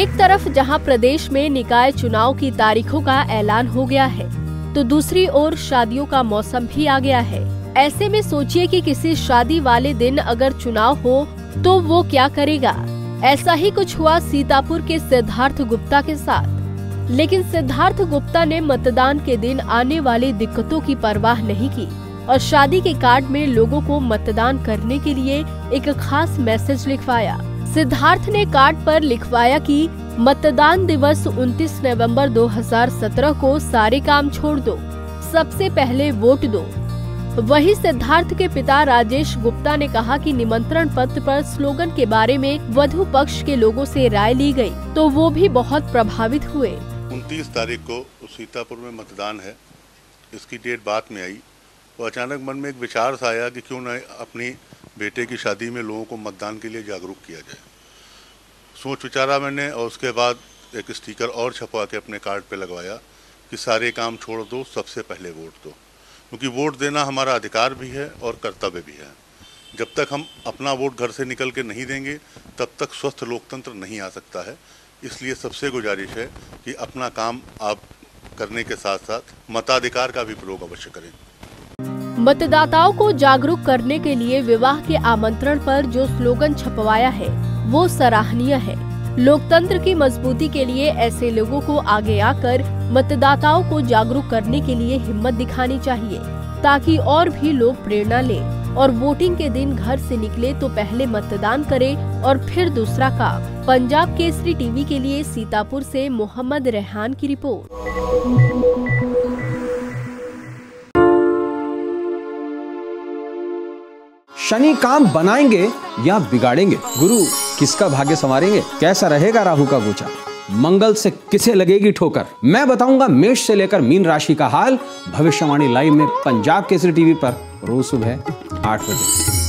एक तरफ जहां प्रदेश में निकाय चुनाव की तारीखों का ऐलान हो गया है, तो दूसरी ओर शादियों का मौसम भी आ गया है। ऐसे में सोचिए कि किसी शादी वाले दिन अगर चुनाव हो तो वो क्या करेगा। ऐसा ही कुछ हुआ सीतापुर के सिद्धार्थ गुप्ता के साथ। लेकिन सिद्धार्थ गुप्ता ने मतदान के दिन आने वाली दिक्कतों की परवाह नहीं की और शादी के कार्ड में लोगों को मतदान करने के लिए एक खास मैसेज लिखवाया। सिद्धार्थ ने कार्ड पर लिखवाया कि मतदान दिवस 29 नवंबर 2017 को सारे काम छोड़ दो, सबसे पहले वोट दो। वहीं सिद्धार्थ के पिता राजेश गुप्ता ने कहा कि निमंत्रण पत्र पर स्लोगन के बारे में वधू पक्ष के लोगों से राय ली गई, तो वो भी बहुत प्रभावित हुए। 29 तारीख को सीतापुर में मतदान है, इसकी डेट बाद में आई तो अचानक मन में एक विचार सा आया कि क्यों न अपनी बेटे की शादी में लोगों को मतदान के लिए जागरूक किया जाए। सोच विचारा मैंने और उसके बाद एक स्टिकर और छपवा के अपने कार्ड पे लगवाया कि सारे काम छोड़ दो, सबसे पहले वोट दो। क्योंकि वोट देना हमारा अधिकार भी है और कर्तव्य भी है। जब तक हम अपना वोट घर से निकल के नहीं देंगे तब तक स्वस्थ लोकतंत्र नहीं आ सकता है। इसलिए सबसे गुजारिश है कि अपना काम आप करने के साथ साथ मताधिकार का भी प्रयोग अवश्य करें। मतदाताओं को जागरूक करने के लिए विवाह के आमंत्रण पर जो स्लोगन छपवाया है वो सराहनीय है। लोकतंत्र की मजबूती के लिए ऐसे लोगों को आगे आकर मतदाताओं को जागरूक करने के लिए हिम्मत दिखानी चाहिए, ताकि और भी लोग प्रेरणा लें और वोटिंग के दिन घर से निकले तो पहले मतदान करें और फिर दूसरा काम। पंजाब केसरी टीवी के लिए सीतापुर से मोहम्मद रेहान की रिपोर्ट। शनि काम बनाएंगे या बिगाड़ेंगे? गुरु किसका भाग्य संवारेंगे? कैसा रहेगा राहु का गोचा? मंगल से किसे लगेगी ठोकर? मैं बताऊंगा मेष से लेकर मीन राशि का हाल। भविष्यवाणी लाइव में पंजाब केसरी टीवी पर रोज सुबह 8 बजे।